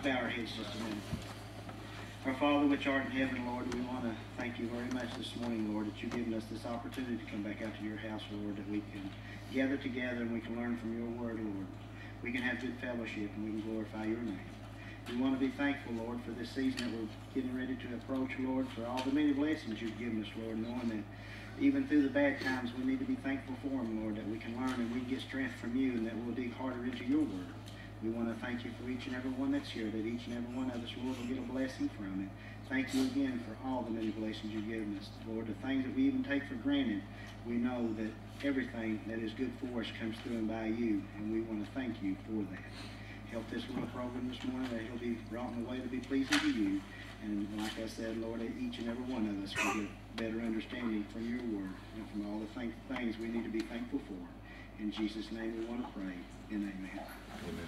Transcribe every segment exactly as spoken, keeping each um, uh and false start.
bow our heads just a minute. Our Father, which art in heaven, Lord, we want to thank you very much this morning, Lord, that you've given us this opportunity to come back out to your house, Lord, that we can gather together and we can learn from your word, Lord. We can have good fellowship and we can glorify your name. We want to be thankful, Lord, for this season that we're getting ready to approach, Lord, for all the many blessings you've given us, Lord, knowing that even through the bad times, we need to be thankful for them, Lord, that we can learn and we can get strength from you and that we'll dig harder into your word. We want to thank you for each and every one that's here, that each and every one of us, Lord, will get a blessing from it. Thank you again for all the many blessings you've given us, Lord. The things that we even take for granted, we know that everything that is good for us comes through and by you, and we want to thank you for that. Help this little program this morning that it'll be brought in a way to be pleasing to you. And like I said, Lord, that each and every one of us will get better understanding from your word and from all the th things we need to be thankful for. In Jesus' name we want to pray, and amen. Amen.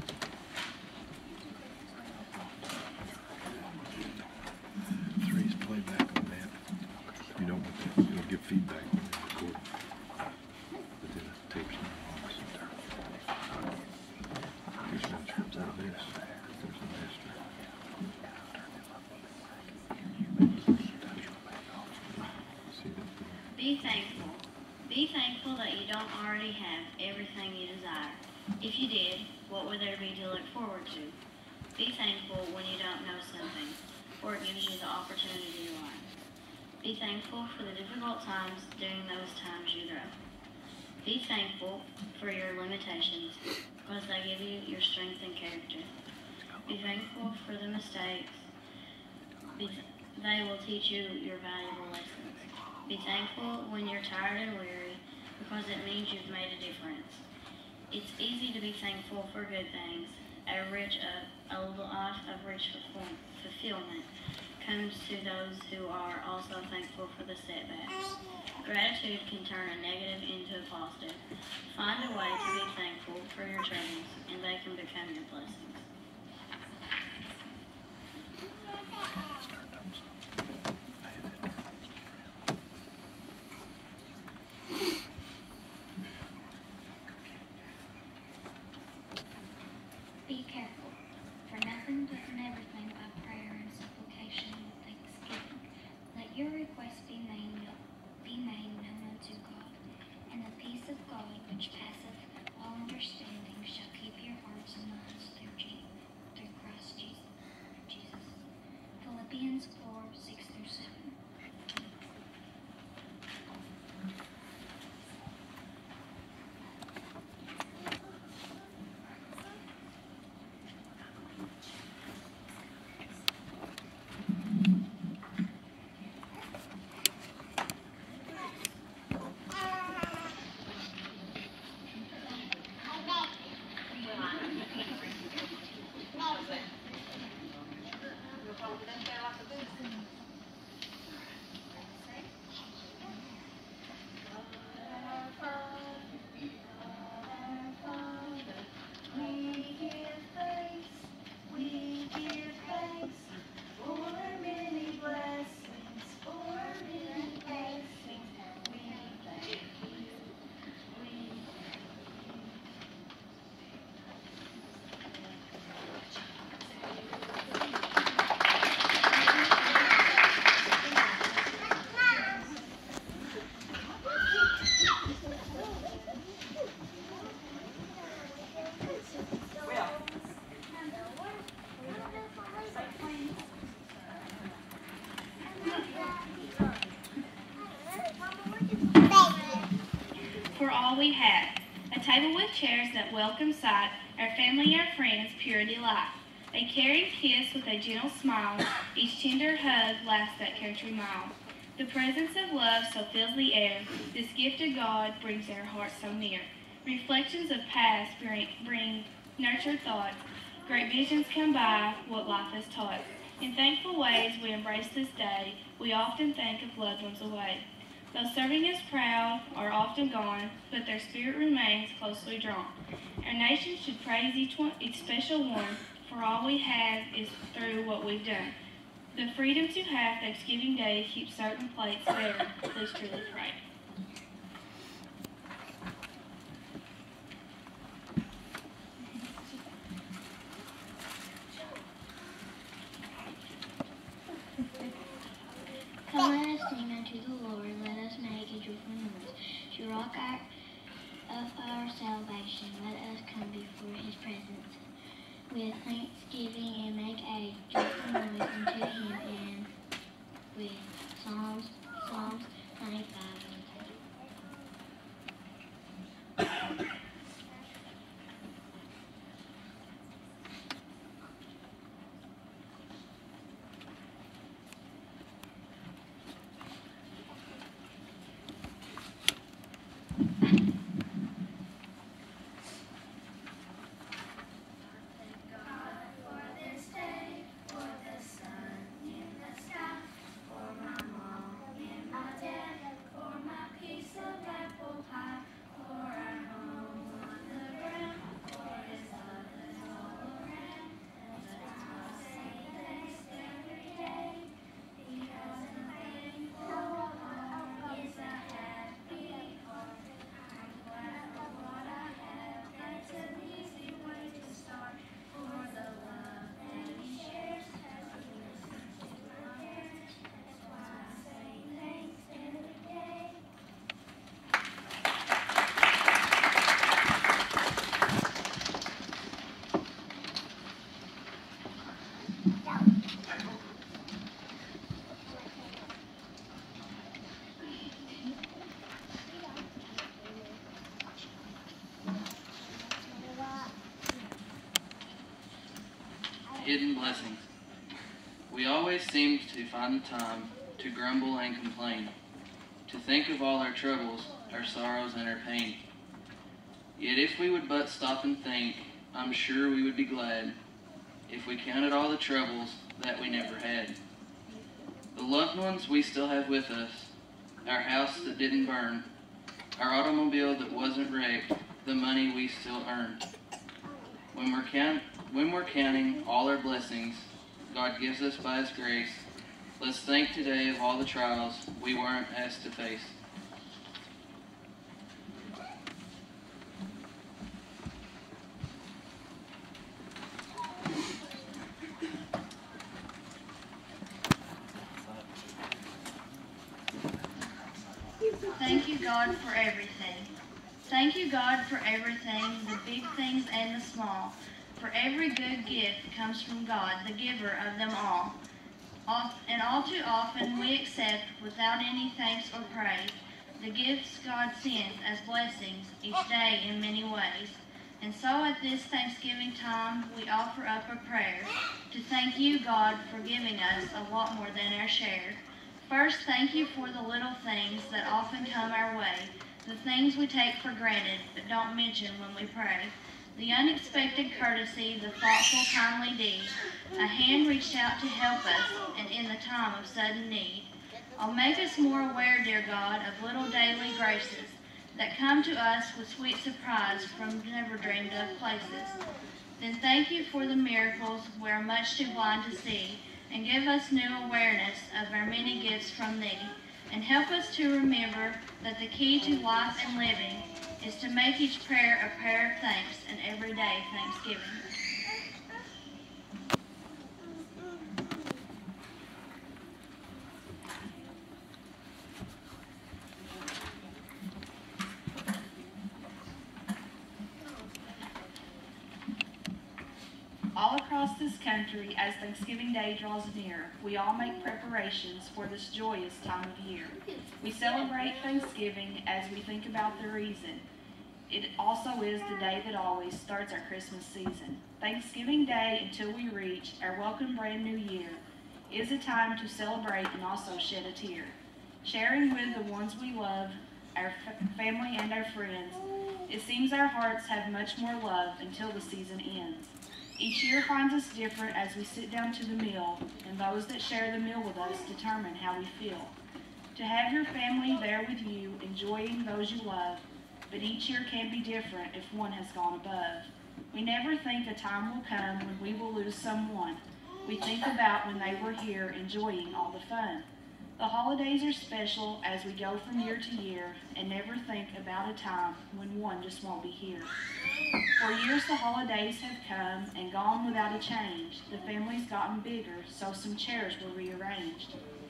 Three's playback on that. You don't want that. It'll give feedback when you record. But then the tape's not on. Here's one turns out of this. There's the master. Be thankful. Be thankful that you don't already have everything you desire. If you did, what would there be to look forward to? Be thankful when you don't know something, for it gives you the opportunity to learn. Be thankful for the difficult times during those times you grow. Be thankful for your limitations, because they give you your strength and character. Be thankful for the mistakes. Be th they will teach you your valuable lessons. Be thankful when you're tired and weary, because it means you've made a difference. It's easy to be thankful for good things. A rich, a, a life of rich fulfillment comes to those who are also thankful for the setbacks. Gratitude can turn a negative into a positive. Find a way to be thankful for your troubles, and they can become your blessings. Be careful, for nothing but in everything by prayer and supplication with thanksgiving. Let your requests be made, be made known unto God, and the peace of God, which passeth all understanding, shall keep your hearts and minds through, Je through Christ Jesus. Jesus. Philippians four, six through seven. For all we have, a table with chairs that welcome sight, our family, our friends, pure delight. A caring kiss with a gentle smile, each tender hug lasts that carefree mile. The presence of love so fills the air, this gift of God brings our hearts so near. Reflections of past bring, bring nurtured thoughts, great visions come by, what life has taught. In thankful ways we embrace this day, we often think of loved ones away. Though serving is proud, are often gone, but their spirit remains closely drawn. Our nation should praise each one, each special one, for all we have is through what we've done. The freedom to have Thanksgiving Day keeps certain plates bare. Please truly pray. to the Lord, let us make a joyful noise. To rock our, of our salvation, let us come before his presence with thanksgiving and make a joyful noise unto him, and with psalms, Psalms ninety-five. Hidden blessings. We always seem to find the time to grumble and complain, to think of all our troubles, our sorrows, and our pain. Yet if we would but stop and think, I'm sure we would be glad if we counted all the troubles that we never had. The loved ones we still have with us, our house that didn't burn, our automobile that wasn't wrecked, the money we still earned. When we're count, when we're counting all our blessings God gives us by his grace, let's think today of all the trials we weren't asked to face. Thank you, God, for everything. Thank you, God, for everything, the big things and the small. For every good gift comes from God, the giver of them all. And all too often we accept, without any thanks or praise, the gifts God sends as blessings each day in many ways. And so at this Thanksgiving time, we offer up a prayer to thank you, God, for giving us a lot more than our share. First, thank you for the little things that often come our way, the things we take for granted but don't mention when we pray. The unexpected courtesy, the thoughtful, kindly deed, a hand reached out to help us and in the time of sudden need. Oh, make us more aware, dear God, of little daily graces that come to us with sweet surprise from never dreamed of places. Then thank you for the miracles we are much too blind to see, and give us new awareness of our many gifts from thee, and help us to remember that the key to life and living is to make each prayer a prayer of thanks and everyday thanksgiving. All across this country, as Thanksgiving Day draws near, we all make preparations for this joyous time of year. We celebrate Thanksgiving as we think about the reason. It also is the day that always starts our Christmas season. Thanksgiving Day, until we reach our welcome brand new year, is a time to celebrate and also shed a tear. Sharing with the ones we love, our family and our friends, it seems our hearts have much more love until the season ends. Each year finds us different as we sit down to the meal, and those that share the meal with us determine how we feel. To have your family there with you, enjoying those you love, but each year can be different if one has gone above. We never think a time will come when we will lose someone. We think about when they were here enjoying all the fun. The holidays are special as we go from year to year and never think about a time when one just won't be here. For years the holidays have come and gone without a change. The family's gotten bigger, so some chairs were rearranged.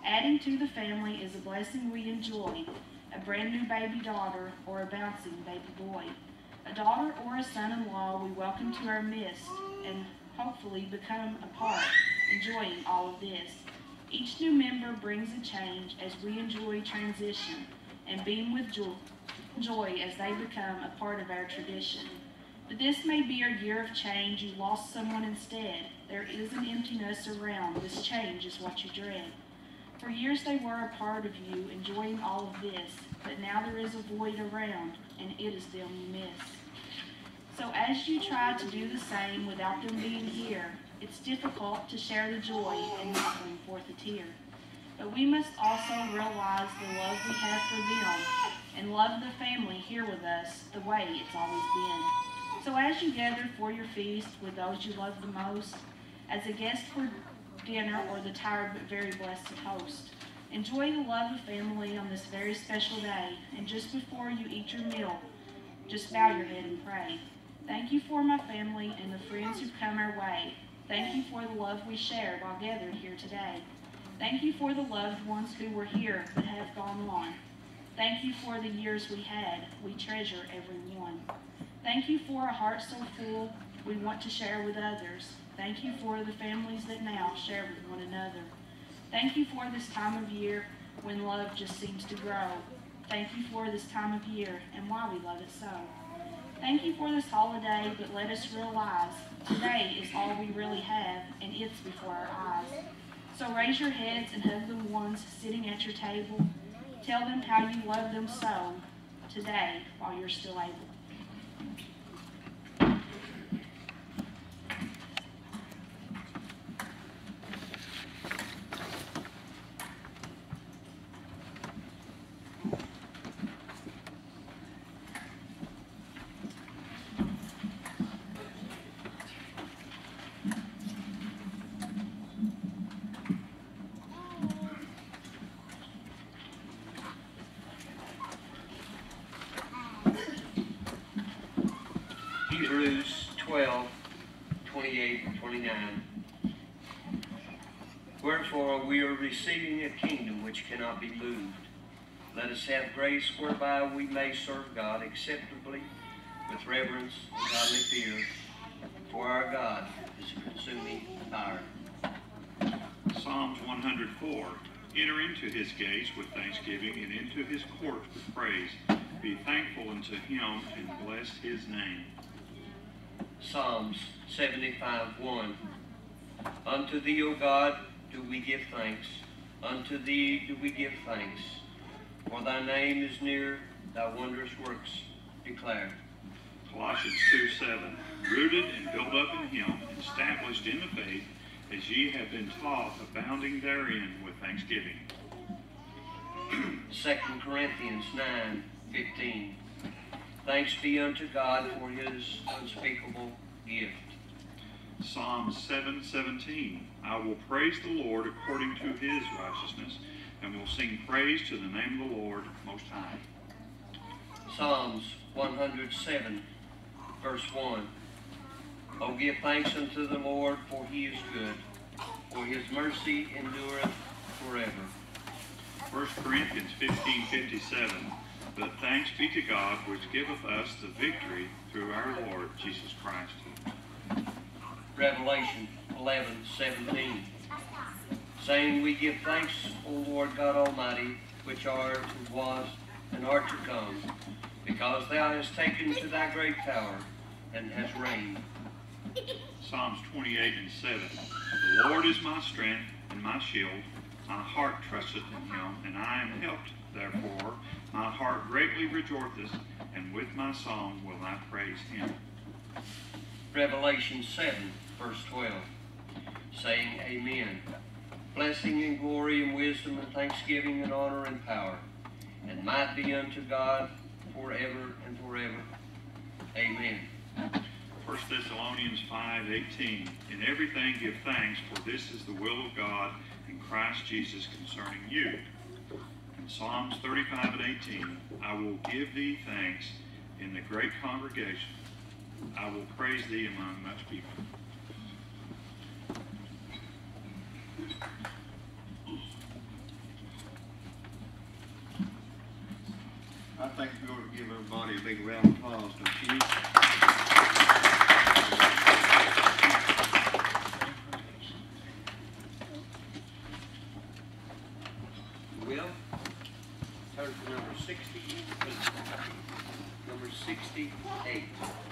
Adding to the family is a blessing we enjoy, a brand new baby daughter or a bouncing baby boy. A daughter or a son-in-law we welcome to our midst and hopefully become a part, enjoying all of this. Each new member brings a change as we enjoy transition and beam with joy, joy as they become a part of our tradition. But this may be a year of change. You lost someone instead. There is an emptiness around. This change is what you dread. For years they were a part of you, enjoying all of this, but now there is a void around, and it is them you miss. So as you try to do the same without them being here, it's difficult to share the joy and not bring forth a tear. But we must also realize the love we have for them and love the family here with us the way it's always been. So as you gather for your feast with those you love the most, as a guest for dinner or the tired but very blessed host, enjoy the love of family on this very special day, and just before you eat your meal, just bow your head and pray. Thank you for my family and the friends who've come our way. Thank you for the love we shared while gathered here today. Thank you for the loved ones who were here but have gone on. Thank you for the years we had. We treasure every one. Thank you for a heart so full we want to share with others. Thank you for the families that now share with one another. Thank you for this time of year when love just seems to grow. Thank you for this time of year and why we love it so. Thank you for this holiday, but let us realize today is all we really have, and it's before our eyes. So raise your heads and hug the ones sitting at your table. Tell them how you love them so today while you're still able. Hebrews twelve, twenty-eight and twenty-nine. Wherefore we are receiving a kingdom which cannot be moved. Let us have grace whereby we may serve God acceptably with reverence and godly fear, for our God is a consuming fire. Psalms one hundred four. Enter into his gates with thanksgiving and into his courts with praise. Be thankful unto him and bless his name. Psalms seventy-five, one. Unto thee, O God, do we give thanks. Unto thee do we give thanks. For thy name is near, thy wondrous works declare. Colossians two, seven. Rooted and built up in him, established in the faith, as ye have been taught, abounding therein with thanksgiving. Second Corinthians nine, fifteen. Thanks be unto God for his unspeakable gift. Psalm seven, seventeen. I will praise the Lord according to his righteousness, and will sing praise to the name of the Lord Most High. Psalms one hundred seven, verse one. O give thanks unto the Lord, for he is good, for his mercy endureth forever. First Corinthians fifteen, fifty-seven. But thanks be to God, which giveth us the victory through our Lord Jesus Christ. Revelation eleven, seventeen. Saying, we give thanks, O Lord God Almighty, which art, and was, and art to come, because thou hast taken to thy great power, and hast reigned. Psalms twenty-eight and seven. The Lord is my strength and my shield. My heart trusteth in him, and I am helped. Therefore, my heart greatly rejoiceth, and with my song will I praise him. Revelation seven, verse twelve, saying, Amen. Blessing and glory and wisdom and thanksgiving and honor and power, and might be unto God forever and forever. Amen. First Thessalonians five, eighteen. In everything give thanks, for this is the will of God in Christ Jesus concerning you. In Psalms thirty-five and eighteen, I will give thee thanks in the great congregation. I will praise thee among much people. a big round of applause, don't you? Will, turn to number sixty-eight. Number sixty-eight.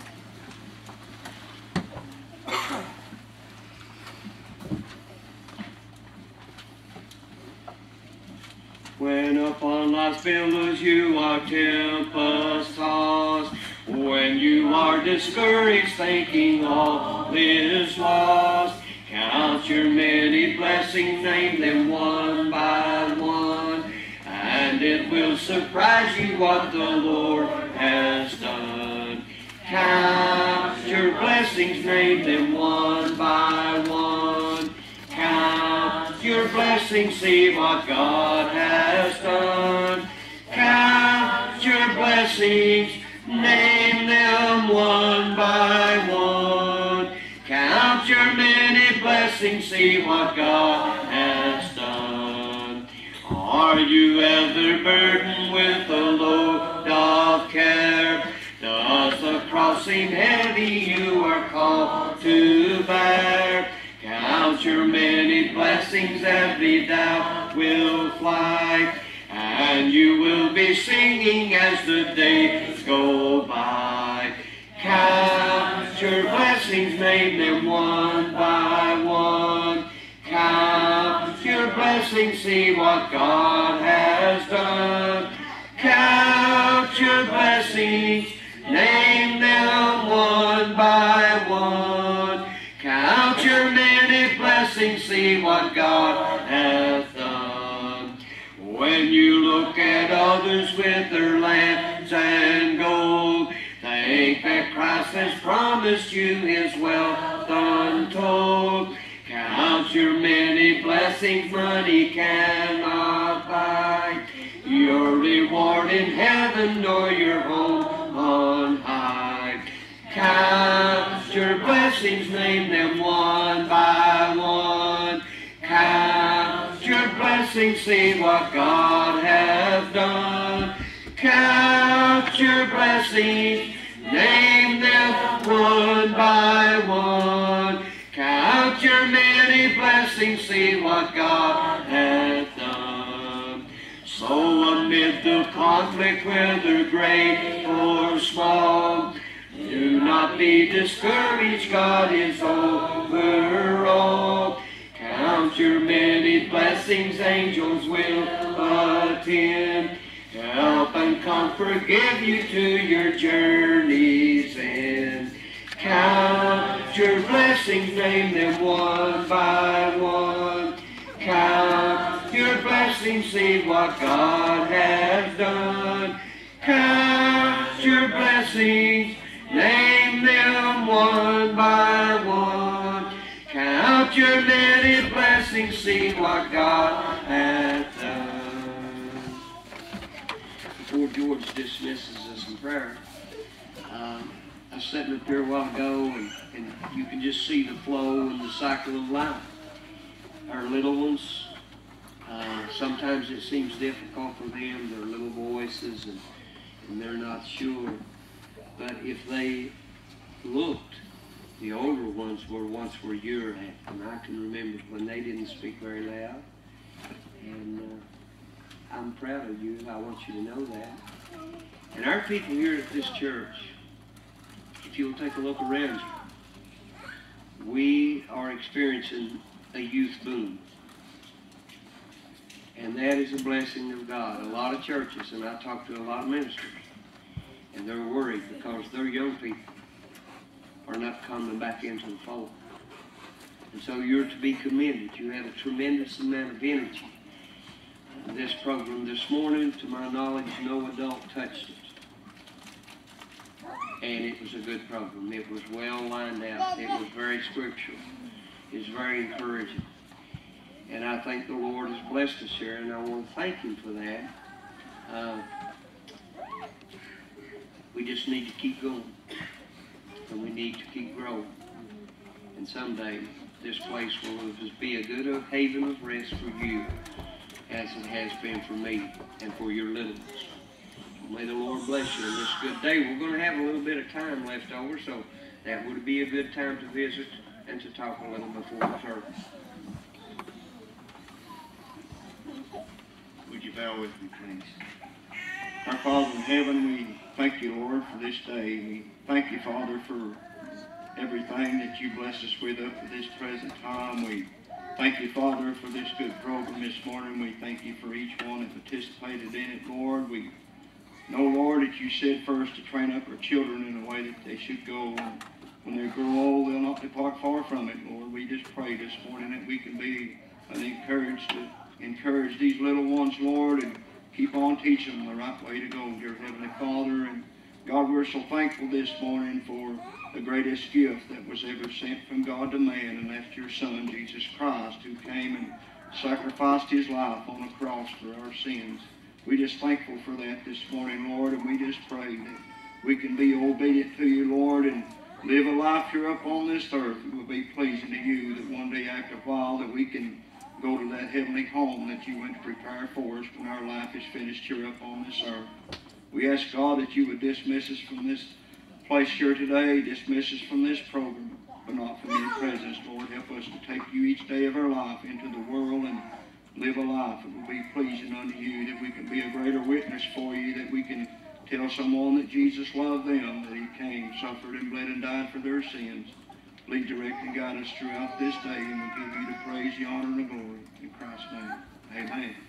When upon life's billows you are tempest tossed, when you are discouraged thinking all is lost, count your many blessings, name them one by one, and it will surprise you what the Lord has done. Count your blessings, name them one by one. Count your blessings, see what God has done. Count your blessings, name them one by one. Count your many blessings, see what God has done. Are you ever burdened with a load of care? Does the cross seem heavy you are called to bear? Count your many blessings, every doubt will fly, and you will be singing as the days go by. Count your blessings, name them one by one. Count your blessings, see what God has done. Count your blessings, name them one by one. Count your many blessings, see what God hath done. When you look at others with their lands and gold, think that Christ has promised you his wealth untold. Count your many blessings, money cannot buy your reward in heaven nor your home on high. Count your blessings, name them one by one. Count your blessings, see what God hath done. Count your blessings, name them one by one. Count your many blessings, see what God hath done. So amid the conflict, whether great or small, do not be discouraged, God is over all. Count your many blessings, angels will attend, help and comfort, give you to your journey's end. Count your blessings, name them one by one. Count your blessings, see what God has done. Count your blessings, name them one by one. Count your many blessings, see what God hath done. Before George dismisses us in prayer, um, I was sitting up here a while ago, and, and you can just see the flow and the cycle of life. Our little ones, uh, sometimes it seems difficult for them. They're little voices, and, and they're not sure. But if they looked, the older ones were once where you're at. And I can remember when they didn't speak very loud. And uh, I'm proud of you. I want you to know that. And our people here at this church, if you'll take a look around you, we are experiencing a youth boom. And that is a blessing of God. A lot of churches, and I talk to a lot of ministers, and they're worried because their young people are not coming back into the fold. And so you're to be commended. You had a tremendous amount of energy. This program this morning, to my knowledge, no adult touched it. And it was a good program. It was well lined out. It was very scriptural. It was very encouraging. And I think the Lord has blessed us here, and I want to thank Him for that. Uh, we just need to keep going. And we need to keep growing. And someday, this place will just be a good haven of rest for you, as it has been for me and for your little ones. May the Lord bless you on this good day. We're going to have a little bit of time left over, so that would be a good time to visit and to talk a little before the service. Would you bow with me, please? Our Father in heaven, we thank you, Lord, for this day. We thank you, Father, for everything that you bless us with up to this present time. We thank you, Father, for this good program this morning. We thank you for each one that participated in it, Lord. We know, Lord, that you said first to train up our children in a way that they should go. And when they grow old, they'll not depart far from it, Lord. We just pray this morning that we can be encouraged to encourage these little ones, Lord, and keep on teaching them the right way to go, dear Heavenly Father. And God, we're so thankful this morning for the greatest gift that was ever sent from God to man, and that's your Son, Jesus Christ, who came and sacrificed his life on the cross for our sins. We're just thankful for that this morning, Lord, and we just pray that we can be obedient to you, Lord, and live a life here up on this earth that will be pleasing to you, that one day after a while that we can go to that heavenly home that you went to prepare for us when our life is finished here up on this earth. We ask, God, that you would dismiss us from this place here today, dismiss us from this program, but not from your presence, Lord. Help us to take you each day of our life into the world and live a life that will be pleasing unto you, that we can be a greater witness for you, that we can tell someone that Jesus loved them, that he came, suffered, and bled and died for their sins. Lead, direct, and guide us throughout this day, and we'll give you the praise, the honor, and the glory. In Christ's name, amen.